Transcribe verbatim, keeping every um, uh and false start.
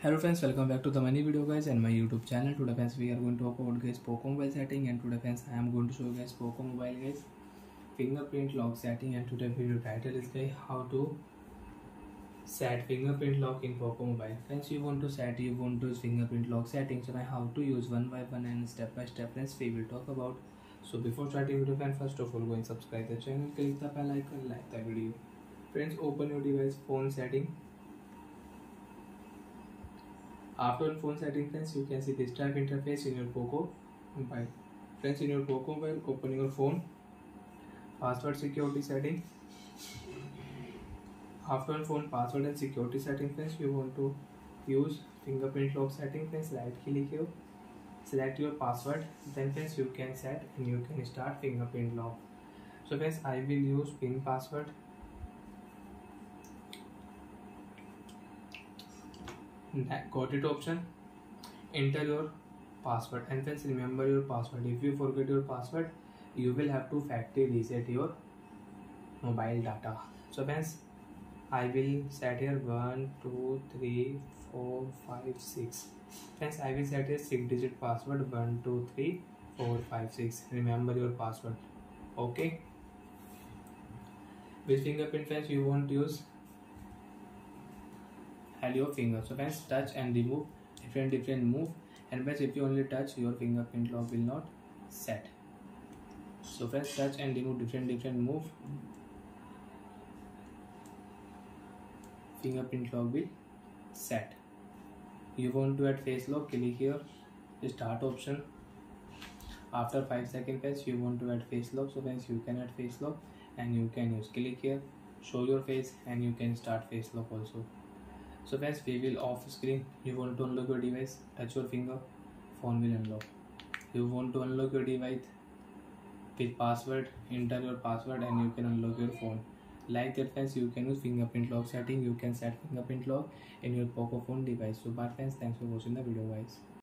Hello friends, welcome back to the many video guys and my YouTube channel. Today friends we are going to talk about guys Poco mobile setting, and today friends I am going to show you guys Poco mobile guys fingerprint lock setting. And today video title is guys how to set fingerprint lock in Poco mobile. Friends, you want to set you want to use fingerprint lock setting, so now how to use one by one and step by step friends we will talk about. So before starting video friends, first of all go and subscribe the channel, click the bell icon, like the video. Friends, open your device phone setting. After phone setting friends, you can see this type interface in your Poco mobile. Friends, in your Poco mobile, open your phone, password security setting. After phone password and security setting friends, you want to use fingerprint lock setting friends. Right click here, select your password, then friends you can set and you can start fingerprint lock. So friends, I will use pin password. Got it option, enter your password, and friends remember your password. If you forget your password, you will have to factory reset your mobile data. So friends, I will set here one two three four five six. Friends, I will set here six digit password one two three four five six. Remember your password. Okay, with fingerprint friends you won't use your finger. So friends, touch and remove different different move, and friends if you only touch, your fingerprint lock will not set. So friends, touch and remove different different move, fingerprint lock will set. You want to add face lock, click here start option. After five seconds friends, you want to add face lock, so friends you can add face lock and you can use click here, show your face, and you can start face lock also. So friends, we will off screen. You want to unlock your device, touch your finger, phone will unlock. You want to unlock your device with password, enter your password and you can unlock your phone. Like that friends, you can use fingerprint lock setting. You can set fingerprint lock in your Poco phone device. So bye friends, thanks for watching the video guys.